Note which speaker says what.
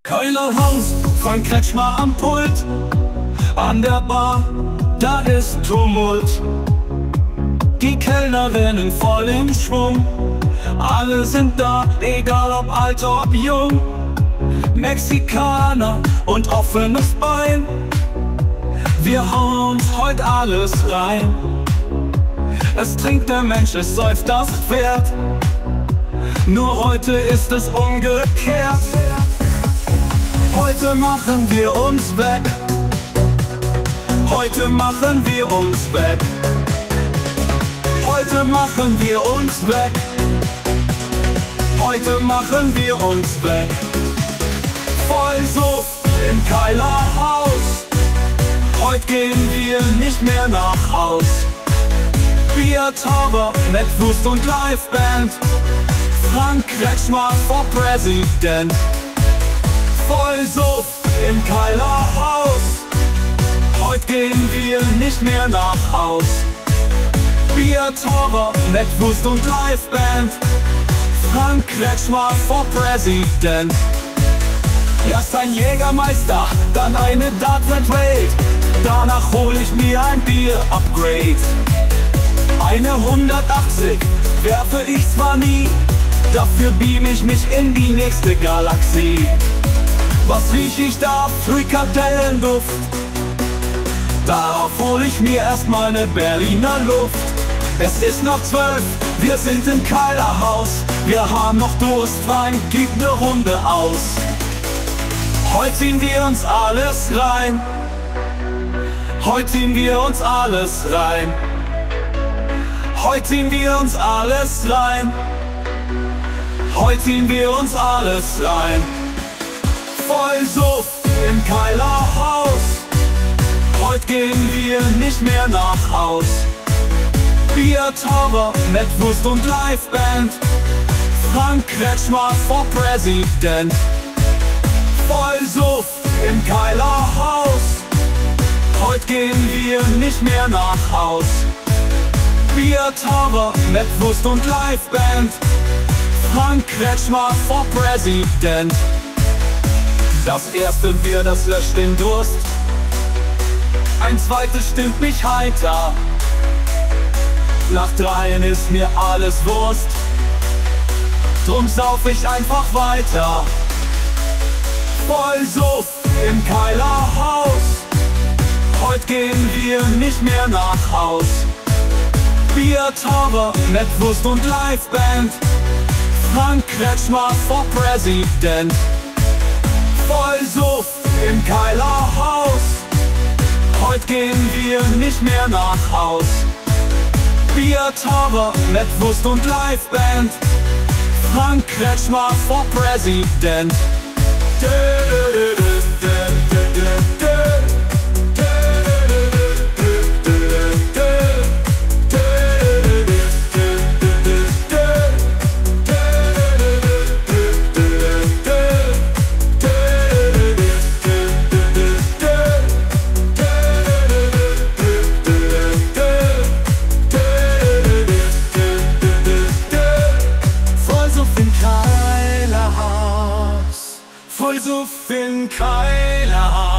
Speaker 1: Keilerhaus, Frank Kretschmer am Pult. An der Bar, da ist Tumult. Die Kellner rennen voll im Schwung. Alle sind da, egal ob alt, ob jung. Mexikaner und offenes Bein. Wir hauen uns heut alles rein. Es trinkt der Mensch, es säuft das Pferd. Nur heute ist es umgekehrt. Heute machen wir uns weg. Heute machen wir uns weg. Heute machen wir uns weg. Heute machen wir uns weg. Voll Suff im Keilerhaus. Heute gehen wir nicht mehr nach Haus. Bier, Tauber, Mettwurst und Liveband. Frank Kretschmer for President. Voll Suff im Keilerhaus. Heute gehen wir nicht mehr nach Haus. Bier, Tauber, Mettwurst und Liveband. Frank Kretschmer for President. Erst ein Jägermeister, dann eine Dark Red Raid. Danach hol ich mir ein Bier-Upgrade. Eine 180 werfe ich zwar nie, dafür beam ich mich in die nächste Galaxie. Was riech ich da? Frikadellenduft. Darauf hol ich mir erstmal ne Berliner Luft. Es ist noch 12, wir sind im Keilerhaus. Wir haben noch Durst, Wein, gib ne Runde aus. Heute ziehen wir uns alles rein. Heute ziehen wir uns alles rein. Heute ziehen wir uns alles rein. Heute ziehen wir uns alles rein. Voll Suff im Keilerhaus. Heute gehen wir nicht mehr nach Haus. Bier, Tauber, Mettwurst und Liveband. Frank Kretschmer for President. Voll Suff im Keilerhaus. Heute gehen wir nicht mehr nach Haus. Bier, Tauber, Mettwurst und Liveband. Frank Kretschmer for President. Das erste Bier, das löscht den Durst. Ein zweites stimmt mich heiter. Nach dreien ist mir alles Wurst. Drum sauf ich einfach weiter. Voll Suff im Keilerhaus. Heute gehen wir nicht mehr nach Haus. Bier, Tauber, Mettwurst und Liveband. Frank Kretschmer for President. Voll Suff im Keilerhaus. Heute gehen wir nicht mehr nach Haus. Bier, Tauber, Mettwurst und Liveband. Frank Kretschmer for President. Voll Suff in Keilerhaus.